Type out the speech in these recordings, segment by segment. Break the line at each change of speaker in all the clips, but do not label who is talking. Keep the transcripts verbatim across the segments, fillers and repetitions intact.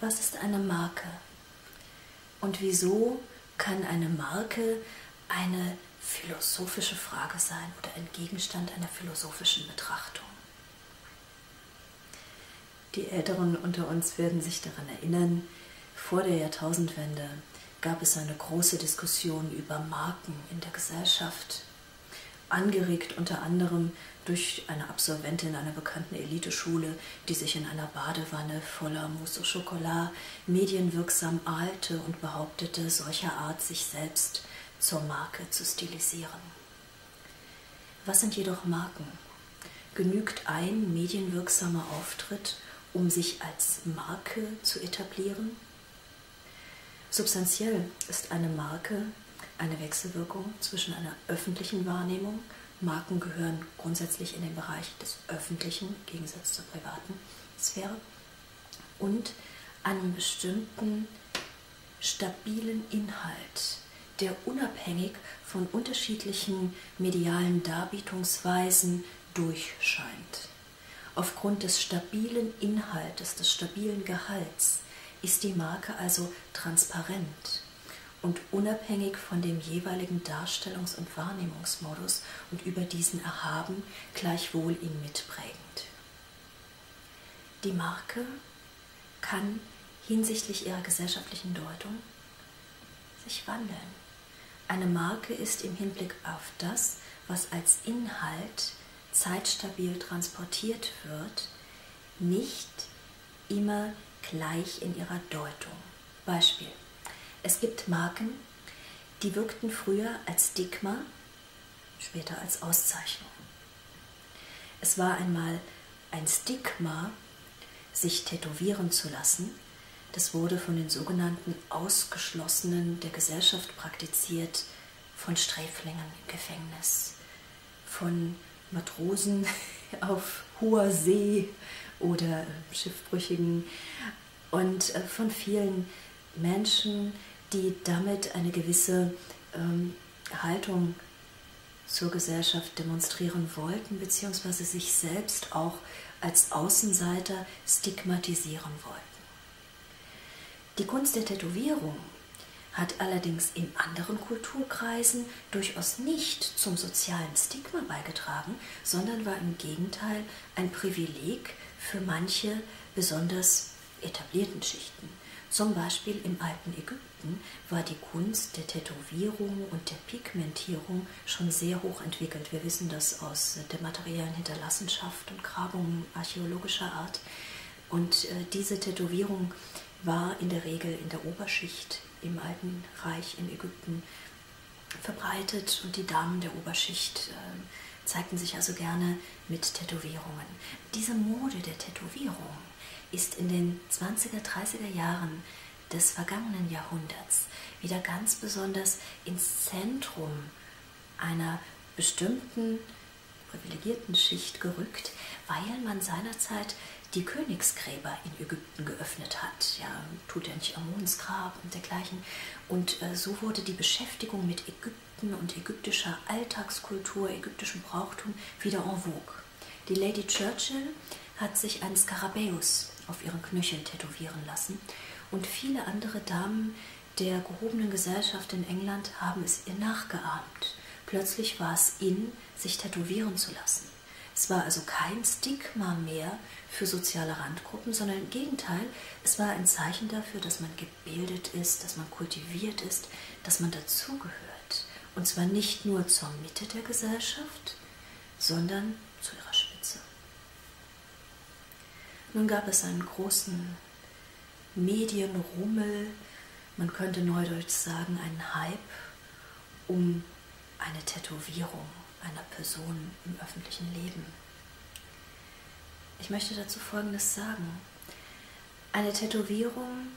Was ist eine Marke? Und wieso kann eine Marke eine philosophische Frage sein oder ein Gegenstand einer philosophischen Betrachtung? Die Älteren unter uns werden sich daran erinnern, vor der Jahrtausendwende gab es eine große Diskussion über Marken in der Gesellschaft, angeregt unter anderem durch eine Absolventin einer bekannten Eliteschule, die sich in einer Badewanne voller Mousse au Chocolat medienwirksam ahlte und behauptete, solcher Art sich selbst zur Marke zu stilisieren. Was sind jedoch Marken? Genügt ein medienwirksamer Auftritt, um sich als Marke zu etablieren? Substanziell ist eine Marke eine Wechselwirkung zwischen einer öffentlichen Wahrnehmung, Marken gehören grundsätzlich in den Bereich des öffentlichen, im Gegensatz zur privaten Sphäre, und einem bestimmten stabilen Inhalt, der unabhängig von unterschiedlichen medialen Darbietungsweisen durchscheint. Aufgrund des stabilen Inhaltes, des stabilen Gehalts ist die Marke also transparent und unabhängig von dem jeweiligen Darstellungs- und Wahrnehmungsmodus und über diesen erhaben, gleichwohl ihn mitprägend. Die Marke kann hinsichtlich ihrer gesellschaftlichen Deutung sich wandeln. Eine Marke ist im Hinblick auf das, was als Inhalt zeitstabil transportiert wird, nicht immer gleich in ihrer Deutung. Beispiel: Es gibt Marken, die wirkten früher als Stigma, später als Auszeichnung. Es war einmal ein Stigma, sich tätowieren zu lassen. Das wurde von den sogenannten Ausgeschlossenen der Gesellschaft praktiziert, von Sträflingen im Gefängnis, von Matrosen auf hoher See oder Schiffbrüchigen und von vielen Menschen, die damit eine gewisse ähm, Haltung zur Gesellschaft demonstrieren wollten, beziehungsweise sich selbst auch als Außenseiter stigmatisieren wollten. Die Kunst der Tätowierung hat allerdings in anderen Kulturkreisen durchaus nicht zum sozialen Stigma beigetragen, sondern war im Gegenteil ein Privileg für manche besonders etablierten Schichten. Zum Beispiel im alten Ägypten war die Kunst der Tätowierung und der Pigmentierung schon sehr hoch entwickelt. Wir wissen das aus der materiellen Hinterlassenschaft und Grabungen archäologischer Art. Und äh, diese Tätowierung war in der Regel in der Oberschicht im Alten Reich in Ägypten verbreitet und die Damen der Oberschicht äh, zeigten sich also gerne mit Tätowierungen. Diese Mode der Tätowierung ist in den zwanziger, dreißiger Jahren des vergangenen Jahrhunderts wieder ganz besonders ins Zentrum einer bestimmten privilegierten Schicht gerückt, weil man seinerzeit die Königsgräber in Ägypten geöffnet hat, ja, Tutanchamuns Grab und dergleichen. Und äh, so wurde die Beschäftigung mit Ägypten und ägyptischer Alltagskultur, ägyptischem Brauchtum wieder en vogue. Die Lady Churchill hat sich einen Skarabäus auf ihren Knöchel tätowieren lassen und viele andere Damen der gehobenen Gesellschaft in England haben es ihr nachgeahmt. Plötzlich war es in, sich tätowieren zu lassen. Es war also kein Stigma mehr für soziale Randgruppen, sondern im Gegenteil, es war ein Zeichen dafür, dass man gebildet ist, dass man kultiviert ist, dass man dazugehört. Und zwar nicht nur zur Mitte der Gesellschaft, sondern zu ihrer Spitze. Nun gab es einen großen Medienrummel, man könnte neudeutsch sagen, einen Hype um eine Tätowierung einer Person im öffentlichen Leben. Ich möchte dazu Folgendes sagen. Eine Tätowierung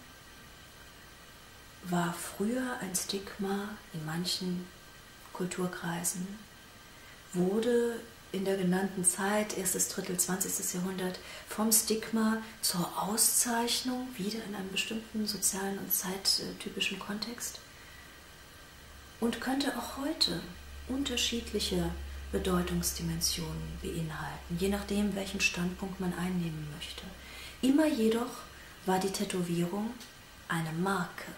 war früher ein Stigma in manchen Kulturkreisen, wurde in der genannten Zeit, erstes Drittel zwanzigsten Jahrhundert, vom Stigma zur Auszeichnung, wieder in einem bestimmten sozialen und zeittypischen Kontext, und könnte auch heute unterschiedliche Bedeutungsdimensionen beinhalten, je nachdem, welchen Standpunkt man einnehmen möchte. Immer jedoch war die Tätowierung eine Marke.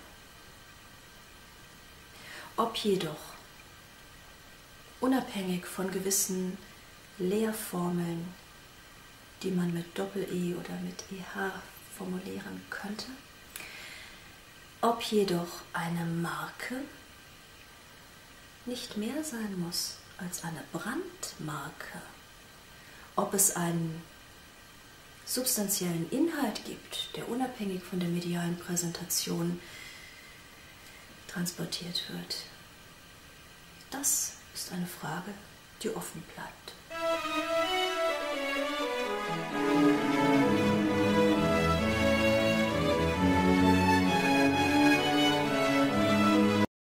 Ob jedoch unabhängig von gewissen Lehrformeln, die man mit Doppel-E oder mit E H formulieren könnte, ob jedoch eine Marke nicht mehr sein muss als eine Brandmarke, ob es einen substanziellen Inhalt gibt, der unabhängig von der medialen Präsentation transportiert wird, das ist eine Frage, die offen bleibt. Musik